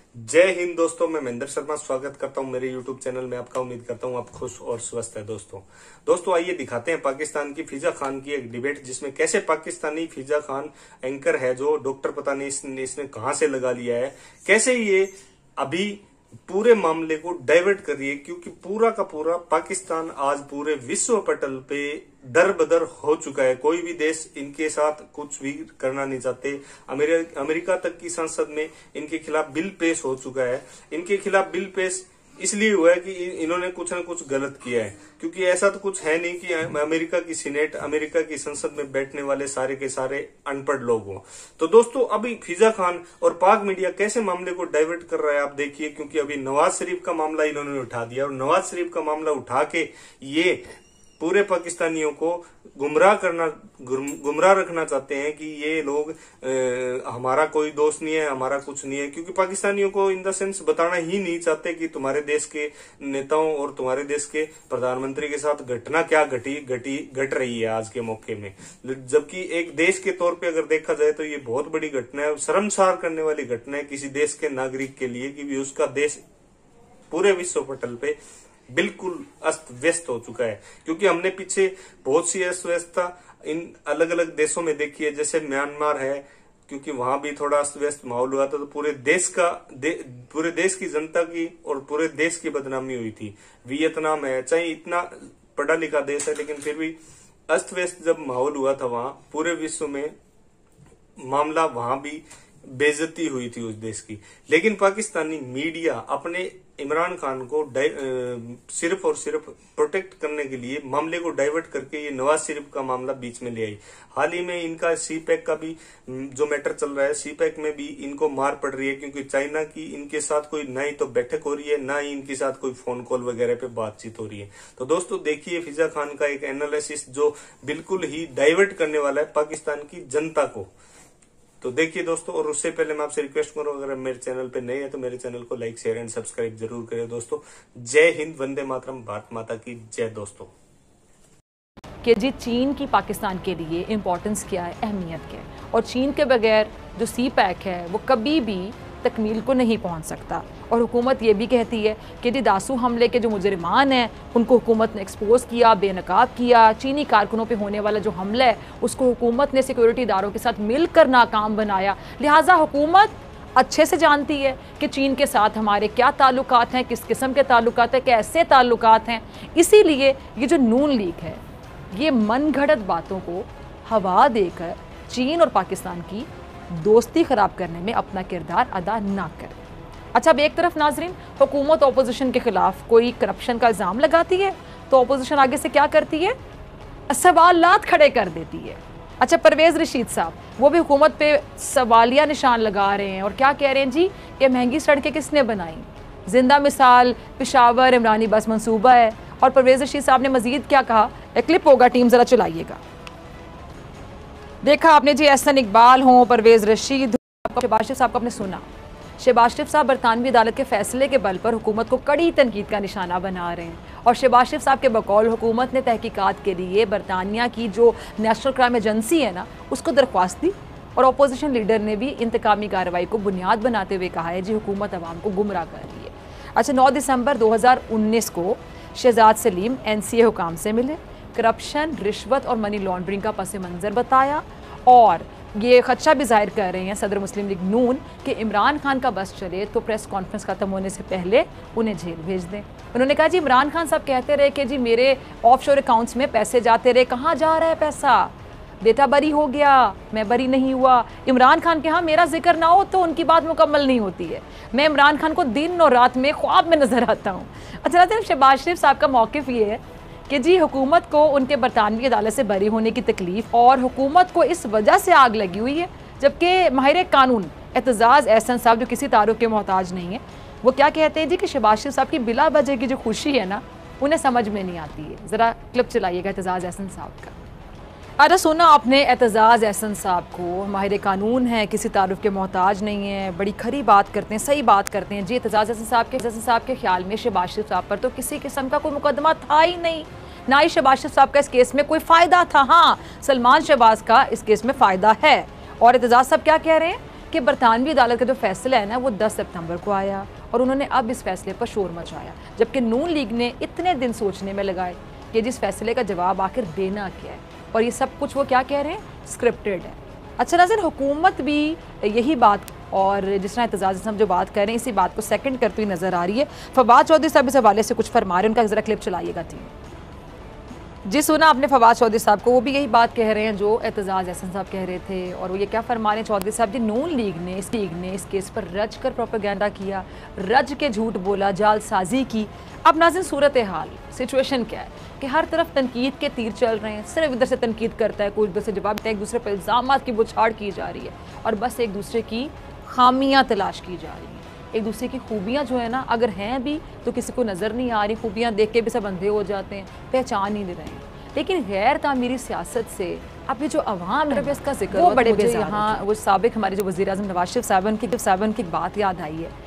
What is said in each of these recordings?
जय हिंद दोस्तों, मैं महेंद्र शर्मा स्वागत करता हूं मेरे YouTube चैनल में आपका। उम्मीद करता हूं आप खुश और स्वस्थ है। दोस्तों आइए दिखाते हैं पाकिस्तान की फिजा खान की एक डिबेट, जिसमें कैसे पाकिस्तानी फिजा खान एंकर है जो डॉक्टर पता नहीं इसने कहां से लगा लिया है, कैसे ये अभी पूरे मामले को डाइवर्ट कर रही है। क्योंकि पूरा का पूरा पाकिस्तान आज पूरे विश्व पटल पे दर बदर हो चुका है। कोई भी देश इनके साथ कुछ भी करना नहीं चाहते। अमेरिका तक की संसद में इनके खिलाफ बिल पेश हो चुका है। इनके खिलाफ बिल पेश इसलिए हुआ है कि इन्होंने कुछ ना कुछ गलत किया है। क्योंकि ऐसा तो कुछ है नहीं कि अमेरिका की सीनेट, अमेरिका की संसद में बैठने वाले सारे के सारे अनपढ़ लोग हों। तो दोस्तों अभी फिजा खान और पाक मीडिया कैसे मामले को डाइवर्ट कर रहा है आप देखिए। क्योंकि अभी नवाज शरीफ का मामला इन्होंने उठा दिया और नवाज शरीफ का मामला उठा के ये पूरे पाकिस्तानियों को गुमराह रखना चाहते हैं कि ये लोग हमारा कोई दोष नहीं है, हमारा कुछ नहीं है। क्योंकि पाकिस्तानियों को इन द सेंस बताना ही नहीं चाहते कि तुम्हारे देश के नेताओं और तुम्हारे देश के प्रधानमंत्री के साथ घटना क्या घट रही है आज के मौके में। जबकि एक देश के तौर पे अगर देखा जाए तो ये बहुत बड़ी घटना है, शर्मसार करने वाली घटना है किसी देश के नागरिक के लिए कि उसका देश पूरे विश्व पटल पे बिल्कुल अस्त व्यस्त हो चुका है। क्योंकि हमने पीछे बहुत सी अस्त व्यस्तता इन अलग अलग देशों में देखी है, जैसे म्यांमार है। क्योंकि वहां भी थोड़ा अस्त व्यस्त माहौल हुआ था तो पूरे देश की जनता की और पूरे देश की बदनामी हुई थी। वियतनाम है, चाहे इतना पढ़ा लिखा देश है लेकिन फिर भी अस्त व्यस्त जब माहौल हुआ था वहां पूरे विश्व में मामला, वहां भी बेइज्जती हुई थी उस देश की। लेकिन पाकिस्तानी मीडिया अपने इमरान खान को सिर्फ और सिर्फ प्रोटेक्ट करने के लिए मामले को डाइवर्ट करके ये नवाज शरीफ का मामला बीच में ले आई। हाल ही में इनका सीपैक का भी जो मैटर चल रहा है, सीपैक में भी इनको मार पड़ रही है। क्योंकि चाइना की इनके साथ कोई ना ही तो बैठक हो रही है, ना ही इनके साथ कोई फोन कॉल वगैरह पे बातचीत हो रही है। तो दोस्तों देखिए फिजा खान का एक एनालिसिस जो बिल्कुल ही डाइवर्ट करने वाला है पाकिस्तान की जनता को। तो देखिए दोस्तों, और उससे पहले मैं आपसे रिक्वेस्ट करूं, अगर मेरे चैनल पे नए हैं तो मेरे चैनल को लाइक, शेयर एंड सब्सक्राइब जरूर करें दोस्तों। जय हिंद, वंदे मातरम, भारत माता की जय। दोस्तों कि जी चीन की पाकिस्तान के लिए इम्पोर्टेंस क्या है, अहमियत क्या है, और चीन के बगैर जो सीपैक है वो कभी भी तकमील को नहीं पहुंच सकता। और हुकूमत ये भी कहती है कि जी दासू हमले के जो मुजरिमान हैं उनको हुकूमत ने एक्सपोज किया, बेनकाब किया। चीनी कारकुनों पे होने वाला जो हमला है उसको हुकूमत ने सिक्योरिटी इदारों के साथ मिलकर नाकाम बनाया। लिहाजा हुकूमत अच्छे से जानती है कि चीन के साथ हमारे क्या ताल्लुकात हैं, किस किस्म के ताल्लुकात हैं, कैसे ताल्लुकात हैं। इसीलिए ये जो नून लीग है ये मन घड़त बातों को हवा देकर चीन और पाकिस्तान की दोस्ती ख़राब करने में अपना किरदार अदा ना करे। अच्छा, अब एक तरफ नाजरीन हुकूमत अपोजिशन के ख़िलाफ़ कोई करप्शन का इल्ज़ाम लगाती है तो अपोजिशन आगे से क्या करती है, सवालात खड़े कर देती है। अच्छा, परवेज़ रशीद साहब वो भी हुकूमत पे सवालिया निशान लगा रहे हैं और क्या कह रहे हैं जी कि महंगी सड़कें किसने बनाई। जिंदा मिसाल पेशावर इमरानी बस मंसूबा है। और परवेज़ रशीद साहब ने मज़ीद क्या कहा, एक क्लिप होगा, टीम ज़रा चलाइएगा। देखा आपने जी, एहसन इकबाल हों, परवेज़ रशीद, शहबाज शरीफ साहब को आपने सुना। शहबाज शरीफ साहब बरतानवी अदालत के फैसले के बल पर हुकूमत को कड़ी तनकीद का निशाना बना रहे हैं। और शहबाज शरीफ साहब के बकौल हुकूमत ने तहकीकात के लिए बरतानिया की जो नेशनल क्राइम एजेंसी है ना उसको दरख्वास्त दी। और अपोजिशन लीडर ने भी इंतकामी कार्रवाई को बुनियाद बनाते हुए कहा है जी हुकूमत अवाम को गुमराह कर रही है। अच्छा, 9 दिसंबर 2019 को शहजाद सलीम NCA हुकाम से मिले, करप्शन, रिश्वत और मनी लॉन्ड्रिंग का पस मंज़र बताया और ये खदशा भी जाहिर कर रहे हैं सदर मुस्लिम लीग नून कि इमरान खान का बस चले तो प्रेस कॉन्फ्रेंस ख़त्म होने से पहले उन्हें जेल भेज दें। उन्होंने कहा जी इमरान खान साहब कहते रहे कि जी मेरे ऑफशोर अकाउंट्स में पैसे जाते रहे, कहाँ जा रहा है पैसा, बेटा बरी हो गया, मैं बरी नहीं हुआ। इमरान खान के यहाँ मेरा जिक्र ना हो तो उनकी बात मुकम्मल नहीं होती है। मैं इमरान खान को दिन और रात में ख्वाब में नज़र आता हूँ। अच्छा, शहबाज शरीफ साहब का मौक़िफ़ ये है कि जी हुकूमत को उनके बरतानवी अदालत से बरी होने की तकलीफ़ और हुकूमत को इस वजह से आग लगी हुई है। जबकि माहिर कानून एतजाज़ एहसन साहब जो किसी तारुफ के मोहताज नहीं है वो क्या कहते हैं जी कि शहबाज शरीफ साहब की बिला वजह की जो खुशी है ना उन्हें समझ में नहीं आती है। ज़रा क्लिप चलाइएगा एतजाज़ एहसन साहब का। अरे सुना आपने एतजाज़ एहसन साहब को, माहिर कानून है, किसी तारुफ के मोहताज नहीं है, बड़ी खरी बात करते हैं, सही बात करते हैं जी। एतजाज़ एहसन साहब के ख्याल में शहबाज शरीफ साहब पर तो किसी किस्म का कोई मुकदमा था ही नहीं, ना ही शहबाज शरीफ साहब का इस केस में कोई फ़ायदा था। हाँ, सलमान शहबाज का इस केस में फ़ायदा है। और एतजाज़ साहब क्या कह रहे हैं कि बरतानवी अदालत का जो फैसला है ना वो 10 सितंबर को आया और उन्होंने अब इस फैसले पर शोर मचाया, जबकि नून लीग ने इतने दिन सोचने में लगाए कि जिस फैसले का जवाब आखिर देना क्या है, और ये सब कुछ वो क्या कह रहे हैं, स्क्रिप्टेड है। अच्छा नाज़रीन, हुकूमत भी यही बात और जिस तरह एतजाज़ हम जो बात कर रहे हैं इसी बात को सेकंड करती हुई नज़र आ रही है। फवाद चौधरी साहब इस हवाले से कुछ फरमा रहे हैं, उनका ज़रा क्लिप चलाइएगा टीम। जी सुना आपने फवाद चौधरी साहब को, वो भी यही बात कह रहे हैं जो एतजाज़ एहसन साहब कह रहे थे, और वो ये क्या फरमा रहे हैं चौधरी साहब जी, नून लीग ने इस केस पर रज कर प्रोपेगेंडा किया, रज के झूठ बोला, जालसाजी की। अब नाज़रीन सूरत हाल सिचुएशन क्या है कि हर तरफ तनकीद के तीर चल रहे हैं, सिर्फ इधर से तनकीद करता है कोई, उधर से जवाब देता है, एक दूसरे पर इल्ज़ाम की बुछाड़ की जा रही है और बस एक दूसरे की खामियां तलाश की जा रही हैं। एक दूसरे की खूबियाँ जो है ना, अगर हैं भी तो किसी को नज़र नहीं आ रही, खूबियाँ देख के भी सब अंधे हो जाते हैं, पहचान ही नहीं रहे हैं। लेकिन गैर तामीरी सियासत से अब ये जो अवाम है इसका जिक्र वो बड़े बेजार, यहाँ वो साबिक हमारे जो वज़ीर आज़म नवाज शरीफ साहब की एक बात याद आई है,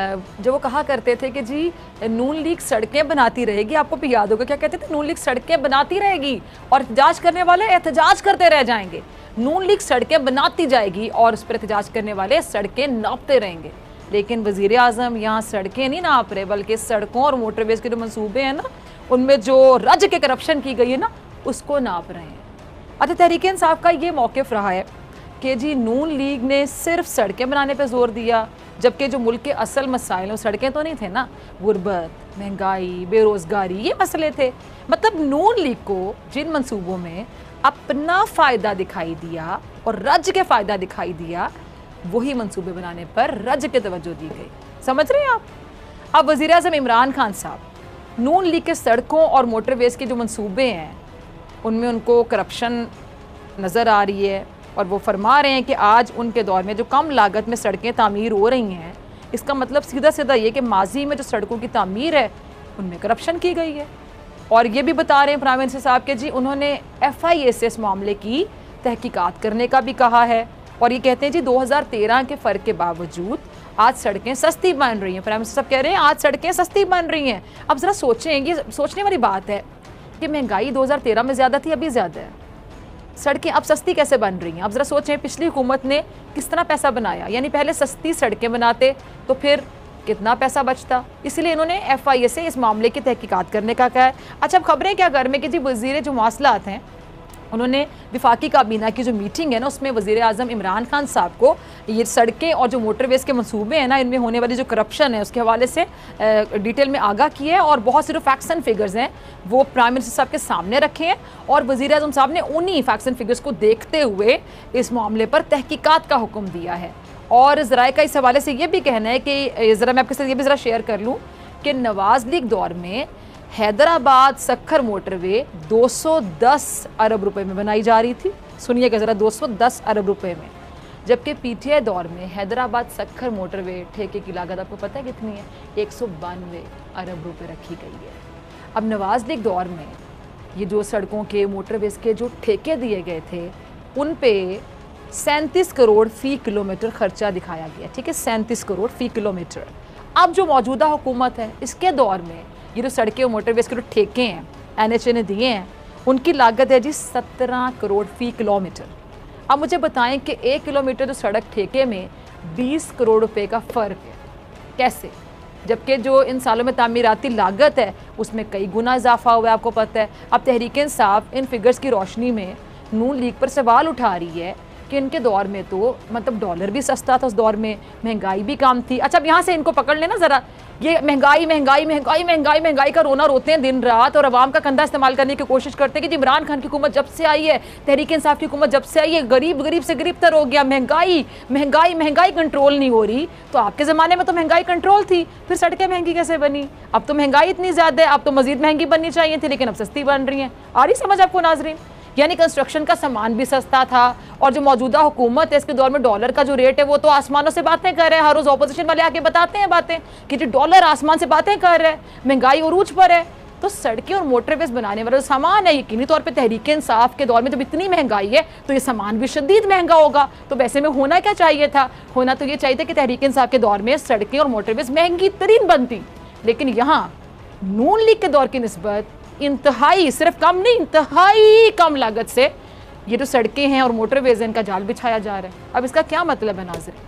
जो वो कहा करते थे कि जी नून लीग सड़कें बनाती रहेगी। आपको भी याद होगा क्या कहते थे, नून लीग सड़कें बनाती रहेगी और एहतजाज करने वाले एहतजाज करते रह जाएंगे। नून लीग सड़कें बनाती जाएगी और उस पर एहतजाज करने वाले सड़कें नापते रहेंगे। लेकिन वज़ीर आज़म यहाँ सड़कें नहीं नाप रहे, बल्कि सड़कों और मोटरवेज़ के जो मंसूबे हैं ना, उनमें जो रज के करप्शन की गई है ना, उसको नाप रहे हैं। अच्छा, तहरीक इंसाफ का ये मौक़िफ़ रहा है कि जी नून लीग ने सिर्फ सड़कें बनाने पर जोर दिया, जबकि जो मुल्क के असल मसाइल, सड़कें तो नहीं थे ना, गुर्बत, महंगाई, बेरोज़गारी, ये मसले थे। मतलब नून लीग को जिन मंसूबों में अपना फ़ायदा दिखाई दिया और रज के फ़ायदा दिखाई दिया, वही मंसूबे बनाने पर रज के तवज्जो दी गई। समझ रहे हैं आप? अब वज़ीर आज़म इमरान खान साहब नून लीग के सड़कों और मोटरवेज़ के जो मंसूबे हैं उनमें उनको करप्शन नज़र आ रही है और वो फरमा रहे हैं कि आज उनके दौर में जो कम लागत में सड़कें तामीर हो रही हैं, इसका मतलब सीधा सीधा ये कि माजी में जो सड़कों की तामीर है उनमें करप्शन की गई है। और ये भी बता रहे हैं प्राइम मिनिस्टर साहब के जी उन्होंने FIA से इस मामले की तहकीकात करने का भी कहा है और ये कहते हैं जी 2013 के फ़र्क के बावजूद आज सड़कें सस्ती बन रही हैं। प्राइम मिनिस्टर साहब कह रहे हैं आज सड़कें सस्ती बन रही हैं। अब ज़रा सोचें, ये सोचने वाली बात है कि महंगाई 2013 में ज़्यादा थी, अभी ज़्यादा है, सड़कें अब सस्ती कैसे बन रही हैं? अब ज़रा सोचें पिछली हुकूमत ने किस तरह पैसा बनाया, यानी पहले सस्ती सड़कें बनाते तो फिर कितना पैसा बचता। इसलिए इन्होंने FIA से इस मामले की तहकीकात करने का कहा है। अच्छा, अब खबरें क्या घर में कि जी वज़ीर जो मवासलात हैं उन्होंने विफाकी काबीना की जो मीटिंग है ना, उसमें वज़ीर आज़म इमरान खान साहब को ये सड़कें और जो मोटरवेज़ के मंसूबे हैं ना, इनमें होने वाली जो करप्शन है उसके हवाले से डिटेल में आगाह किया है और बहुत से जो फैक्ट्स एंड फिगर्स हैं वो प्राइम मिनिस्टर साहब के सामने रखे हैं और वज़ीर आज़म साहब ने उन्हीं फैक्ट्स एंड फिगर्स को देखते हुए इस मामले पर तहकीकात का हुक्म दिया है। और ज़राए का इस हवाले से ये भी कहना है कि ज़रा मैं आपके साथ ये भी ज़रा शेयर कर लूँ कि नवाज़ लीग दौर में हैदराबाद सक्खर मोटरवे 210 अरब रुपए में बनाई जा रही थी। सुनिएगा ज़रा, 210 अरब रुपए में, जबकि PTI दौर में हैदराबाद सक्खर मोटरवे ठेके की लागत आपको पता है कितनी है? 192 अरब रुपए रखी गई है। अब नवाज़ लीग दौर में ये जो सड़कों के मोटरवेज़ के जो ठेके दिए गए थे उन पे 37 करोड़ फ़ी किलोमीटर खर्चा दिखाया गया। ठीक है, 37 करोड़ फ़ी किलोमीटर। अब जो मौजूदा हुकूमत है इसके दौर में ये जो सड़कें और मोटरवेज़ के जो ठेके हैं NHA ने दिए हैं उनकी लागत है जी 17 करोड़ फ़ी किलोमीटर। अब मुझे बताएं कि 1 किलोमीटर जो सड़क ठेके में 20 करोड़ रुपए का फ़र्क है, कैसे? जबकि जो इन सालों में तामीराती लागत है उसमें कई गुना इजाफा हुआ है, आपको पता है। अब तहरीक इंसाफ इन फिगर्स की रोशनी में नून लीग पर सवाल उठा रही है कि इनके दौर में तो मतलब डॉलर भी सस्ता था, उस दौर में महंगाई भी कम थी। अच्छा, अब यहाँ से इनको पकड़ लेना ज़रा, ये महंगाई महंगाई महंगाई महंगाई महंगाई का रोना रोते हैं दिन रात और आवाम का कंधा इस्तेमाल करने की कोशिश करते हैं कि इमरान खान की हुकूमत जब से आई है, तहरीक इंसाफ की हुकूमत जब से आई है, गरीब गरीब से गरीब तर हो गया, महंगाई महंगाई महंगाई कंट्रोल नहीं हो रही। तो आपके ज़माने में तो महंगाई कंट्रोल थी, फिर सड़कें महंगी कैसे बनी? अब तो महंगाई इतनी ज़्यादा है, अब तो मज़ीद महंगी बननी चाहिए थी, लेकिन अब सस्ती बन रही हैं। आ रही समझ आपको नाजरीन? यानी कंस्ट्रक्शन का सामान भी सस्ता था और जो मौजूदा हुकूमत है इसके दौर में डॉलर का जो रेट है वो तो आसमानों से बातें कर रहे हैं। हर रोज़ ऑपोजिशन वाले आके बताते हैं बातें कि जो डॉलर आसमान से बातें कर रहे हैं, महंगाई उरूज पर है। तो सड़कें और मोटरवेज बनाने वाला जो सामान है यकीनी तौर पे तहरीक इंसाफ के दौर में जब इतनी महंगाई है तो ये सामान भी शदीद महंगा होगा। तो वैसे में होना क्या चाहिए था? होना तो ये चाहिए था कि तहरीक इंसाफ के दौर में सड़कें और मोटरवेज महंगी तरीन बनती, लेकिन यहाँ नून लीग के दौर की निस्बत इंतहाई, सिर्फ कम नहीं, इंतहाई कम लागत से ये जो सड़कें हैं और मोटरवेज हैं इनका जाल बिछाया जा रहा है। अब इसका क्या मतलब है नाज़रीन?